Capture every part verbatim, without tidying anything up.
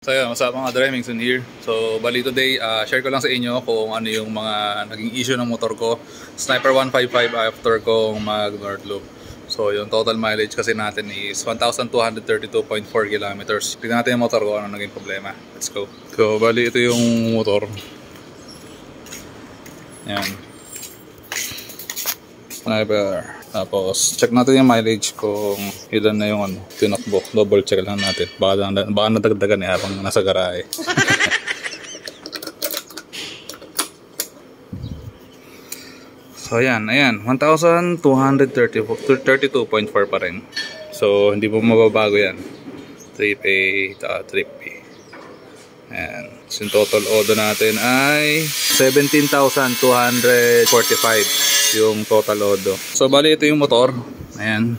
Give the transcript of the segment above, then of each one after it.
So yun, what's up mga driving in here. So bali today, uh, share ko lang sa inyo kung ano yung mga naging issue ng motor ko. Sniper one fifty-five after kong mag North Loop. So yung total mileage kasi natin is one thousand two hundred thirty-two point four kilometers. Tignan natin yung motor ko, ano naging problema. Let's go. So bali ito yung motor. Yan. Sniper. Tapos, check natin yung mileage kung ilan na yung ano, tinakbo. Double check lang natin. Baka, baka nadagdagan eh habang nasa garahe. So, ayan. Ayan. one thousand two hundred thirty-two point four pa rin. So, hindi po mababago yan. Trip A, uh, trip B. Ayan. So, yung total odo natin ay seventeen thousand two hundred forty-five. Yung total odo. So bali ito yung motor. Ayan.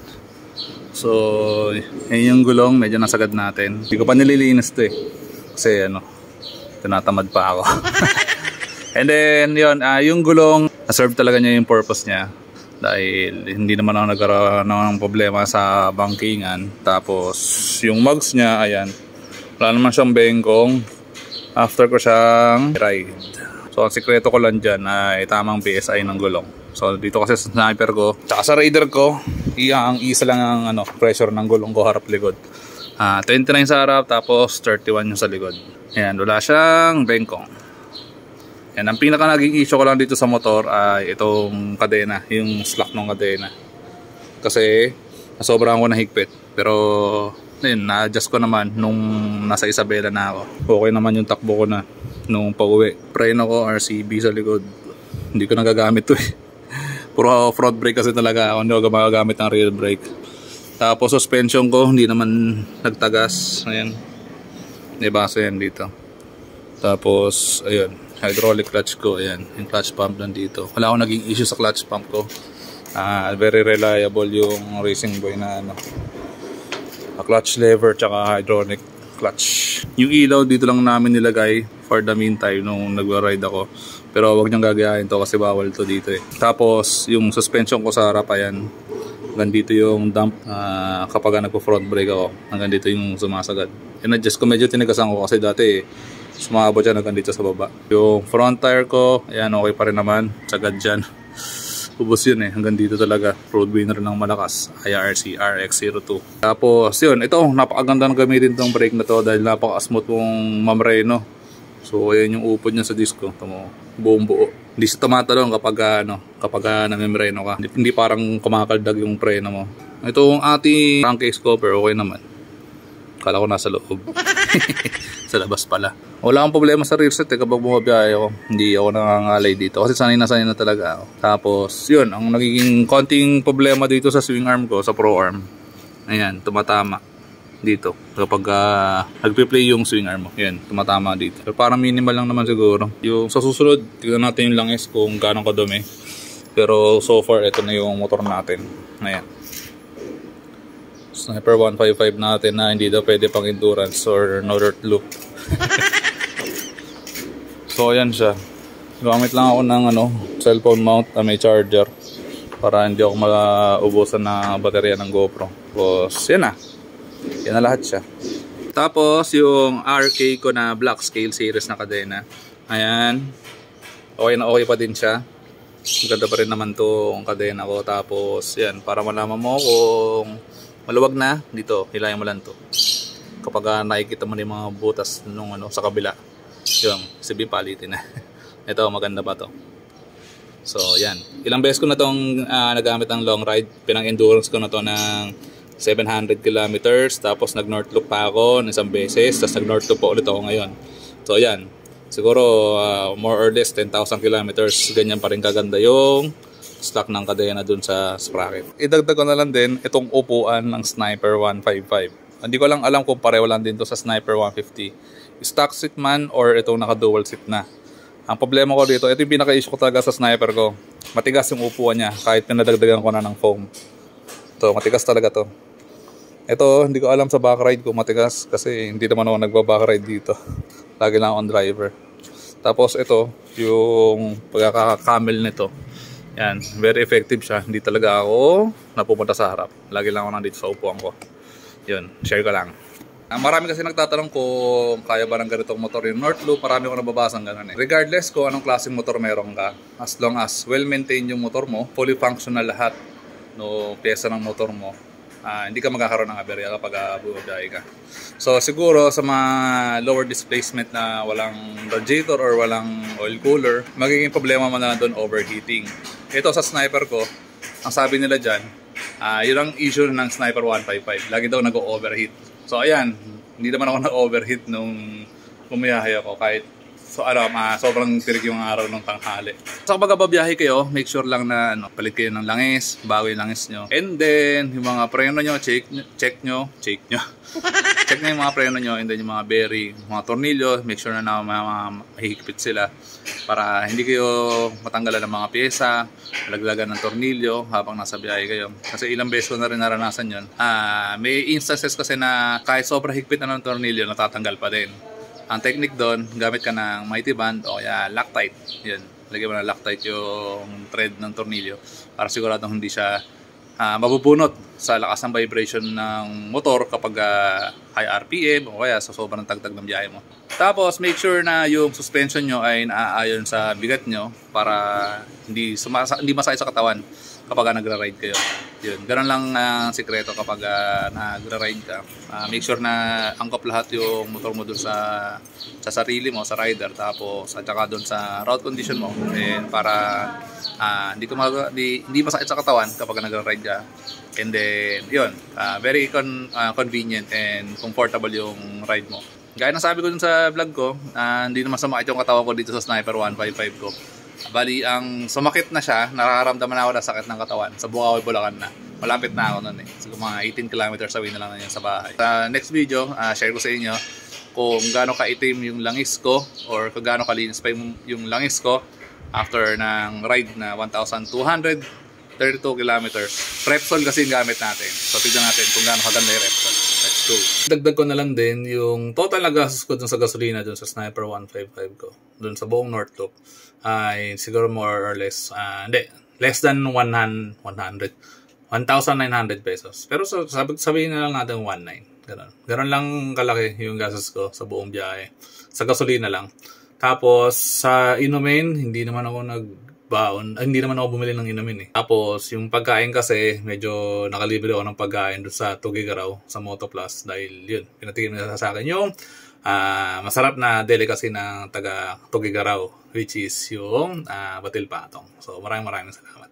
So yan yung gulong, medyo nasagad natin. Hindi ko pa nililinis to eh. Kasi ano, tinatamad pa ako. And then yun, uh, yung gulong, na-serve talaga niya yung purpose niya. Dahil hindi naman ako nagkaroon ng problema sa bangkingan. Tapos yung mugs niya, ayan. Wala naman siyang bengkong. After ko siyang ride. So ang sikreto ko lang dyan ay tamang P S I ng gulong. So dito kasi sa sniper ko, tsaka sa raider ko, iya ang isa lang ang ano, pressure ng gulong ko harap likod. Ah, twenty-nine sa harap tapos thirty-one yung sa likod. Ayan, wala siyang bengkong. Yan, ang pinaka naging issue ko lang dito sa motor ay itong kadena, yung slack ng kadena. Kasi nasobrahan ko na higpit. Pero ayun, na-adjust ko naman nung nasa Isabela na ako. Okay naman yung takbo ko na nung pag-uwi. Preno ko R C B sa likod. Hindi ko nagagamit to eh. Puro front brake kasi talaga ako. Hindi ako magagamit ng rear brake. Tapos suspension ko hindi naman nagtagas. Ayan. Nibasa yan dito. Tapos ayun, hydraulic clutch ko. Ayan, yung clutch pump nandito. Wala akong naging issue sa clutch pump ko. uh, Very reliable yung Racing Boy na ano, clutch lever tsaka hydraulic clutch. Yung ilaw dito lang namin nilagay for the meantime nung nag-ride ako. Pero wag niyong gagayahin to kasi bawal to dito eh. Tapos yung suspension ko sa harap, ayan. Hanggang dito yung dump uh, kapag nagpo-front brake ako. Hanggang dito yung sumasagad. In-adjust ko, medyo tinigasan ko kasi dati eh, sumabot siya hanggang dito sa baba. Yung front tire ko, ayan, okay pa rin naman. Sagad dyan. Ubus yun eh, hanggang dito talaga. Road winner ng malakas, I R C R X zero two. Tapos yun, ito, napakaganda ng gamitin tong brake na to dahil napaka-smooth mong mamreno. So ayan yung upod niya sa disco, tamo, buong buo. Hindi siya tumatalon kapag ano, kapag uh, namimreno ka. Hindi, hindi parang kumakaldag yung preno mo. Itong ating crankcase cover, okay naman. Kala ko nasa loob. Sa labas pala. Wala akong problema sa rear set eh, kapag bumabiyahe ako. Hindi ako nangangalay dito kasi sanay na sanay na talaga ako. Tapos yun, ang nagiging konting problema dito sa swing arm ko, sa pro arm. Ayan, tumatama dito kapag uh, nagpe-play yung swing arm mo. Ayan, tumatama dito. Pero parang minimal lang naman siguro. Yung sa susunod, tignan natin yung langis kung gaano kadumi. Pero so far, ito na yung motor natin. Ayan. Sniper one fifty-five natin na hindi daw pwede pang endurance or North Loop. So ayan siya. Gamit lang ako ng ano, cellphone mount na may charger para hindi ako maubusan ng baterya ng GoPro. Tapos yan na. Yan na lahat siya. Tapos yung R K ko na black scale series na kadena. Ayan. Okay na okay pa din siya. Maganda pa rin naman tong kadena ko. Tapos yan, para malaman mo kung maluwag na, dito, hilayan mo lang to. Kapag uh, nakikita mo na yung mga butas nung ano, sa kabila, yung sabihin palitin na. Ito, maganda pa to. So, yan. Ilang beses ko na tong uh, nagamit ng long ride. Pinang-endurance ko na to ng seven hundred kilometers. Tapos nag-North Loop pa ako ng isang beses. Tapos nag-North Loop pa ulit ako ngayon. So, yan. Siguro, uh, more or less, ten thousand kilometers. Ganyan pa rin kaganda yung stock ng kadena dun sa sprocket. Idagdag ko na lang din itong upuan ng Sniper one fifty-five. Hindi ko lang alam kung pareho lang din to sa Sniper one fifty. Stock seat man or itong naka-dual seat na. Ang problema ko dito, ito yung pinaka-issue ko talaga sa Sniper ko. Matigas yung upuan niya kahit pinadagdagan ko na ng foam. Ito, matigas talaga to. Ito, hindi ko alam sa back ride kung matigas kasi hindi naman ako nagba-back ride dito. Lagi lang akong driver. Tapos ito, yung pagkaka-camel nito. Yan, very effective siya. Hindi talaga ako napupunta sa harap. Lagi lang ako nandito sa upuan ko. Yun, share ko lang. Ah, marami kasi nagtatanong kung kaya ba ng ganitong motor yung North Loop. Marami ko nababasang ganun eh. Regardless kung anong klaseng motor meron ka, as long as well-maintained yung motor mo, fully functional lahat no pyesa ng motor mo, ah, hindi ka magkakaroon ng aberya kapag uh, bumabiyahe ka. So siguro sa mga lower displacement na walang radiator or walang oil cooler, magiging problema mo na doon overheating. Ito sa Sniper ko, ang sabi nila dyan, uh, yun ang issue ng Sniper one fifty-five. Lagi daw nag-overheat. So ayan, hindi naman ako nag-overheat nung bumiyahe ako kahit so, ano, uh, sobrang tirik yung araw ng tanghali. So kapag babiyahe kayo, make sure lang na ano, palit kayo ng langis, bago yung langis nyo. And then, yung mga preno nyo, check, check nyo, check nyo. Check nyo yung mga preno nyo, and then yung mga bearing, mga tornilyo, make sure na na mahihigpit sila para hindi kayo matanggalan ng mga pyesa, malaglagan ng tornilyo habang nasa biyahe kayo. Kasi ilang beses ko na rin naranasan yun. Ah, may instances kasi na kahit sobrang higpit na ng tornilyo, natatanggal pa din. Ang technique doon, gamit ka ng mighty band o kaya Loctite. Yun, lagyan mo ng Loctite yung thread ng tornilyo para siguradong hindi siya uh, mabubunot sa lakas ng vibration ng motor kapag uh, high R P M o kaya sa sobrang tagtag ng biyahe mo. Tapos make sure na yung suspension nyo ay naaayon sa bigat nyo para hindi, sumasa, hindi masakit sa katawan kapag uh, nagra-ride kayo. Yun, ganun lang ang uh, sikreto kapag uh, nagra-ride ka. Uh, make sure na angkop lahat yung motor mo dun sa sa sarili mo, sa rider, tapos at saka dun sa route condition mo. And para uh, hindi, mag, di, hindi masakit sa katawan kapag nagra-ride ka. And then, yun, uh, very con, uh, convenient and comfortable yung ride mo. Gaya ng sabi ko dun sa vlog ko, uh, hindi naman sumakit yung katawan ko dito sa Sniper one fifty-five ko. Bali, ang sumakit na siya, nararamdaman na ako ng sakit ng katawan. Sa Bukawi, Bulacan na. Malapit na ako nun eh. So, mga eighteen kilometers away na lang na yun sa bahay. Sa next video, uh, share ko sa inyo kung gaano kaitim yung langis ko or kung gaano kalinis pa yung, yung langis ko after ng ride na one thousand two hundred thirty-two kilometers. Repsol kasi yung gamit natin. So, tignan natin kung gaano kaganda yung Repsol. Let's go. Dagdag ko na lang din yung total na gastos ko dun sa gasolina dun sa Sniper one fifty-five ko. Dun sa buong North Loop. Ay siguro more or less, uh, hindi, less than one hundred, one thousand nine hundred pesos. Pero so, sabi, sabihin na lang natin one nine. Ganon. Ganon lang kalaki yung gastos ko sa buong biyahe. Sa gasolina lang. Tapos sa inumin, hindi naman ako nagbaon. Ay, hindi naman ako bumili ng inumin eh. Tapos yung pagkain kasi, medyo nakalibre ako ng pagkain doon sa Tugigaraw, sa Moto Plus. Dahil yun, pinatigil nila sa akin yung uh, masarap na delicacy ng taga Tugigaraw, which is yung uh, Batil Patong. So maraming maraming salamat.